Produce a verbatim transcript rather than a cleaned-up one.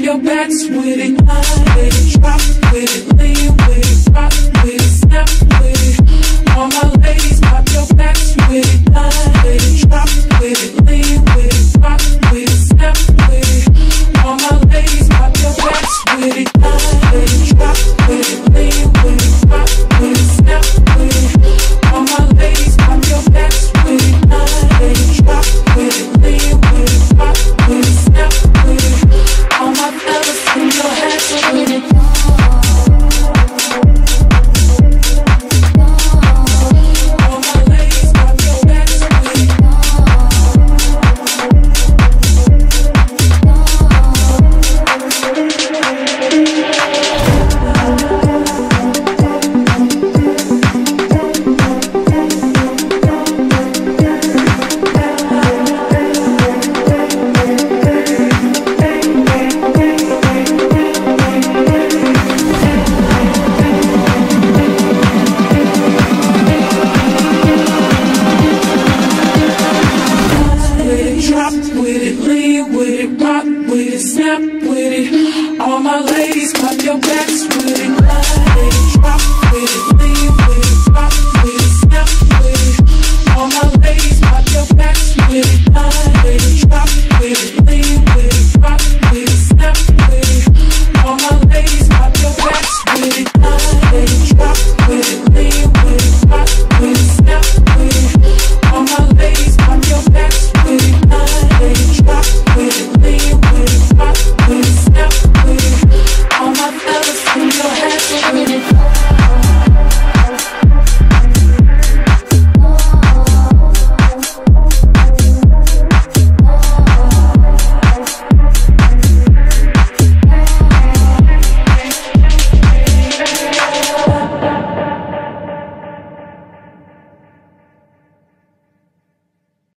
your backs with it. With it, drop with it, lean with it, rock with it, snap with it. All my ladies, pop your backs with it. With it, drop with it, lean with it, rock with it, snap with it. All my ladies, pop your backs with it. With it, drop with it, lean with it, rock with it, snap with it. All my ladies, pop your backs with it. With it, drop with it, lean with it, rock with it, snap with it. All my fellas, in your hands with it. Snap with it. All my ladies, pop your backs with it.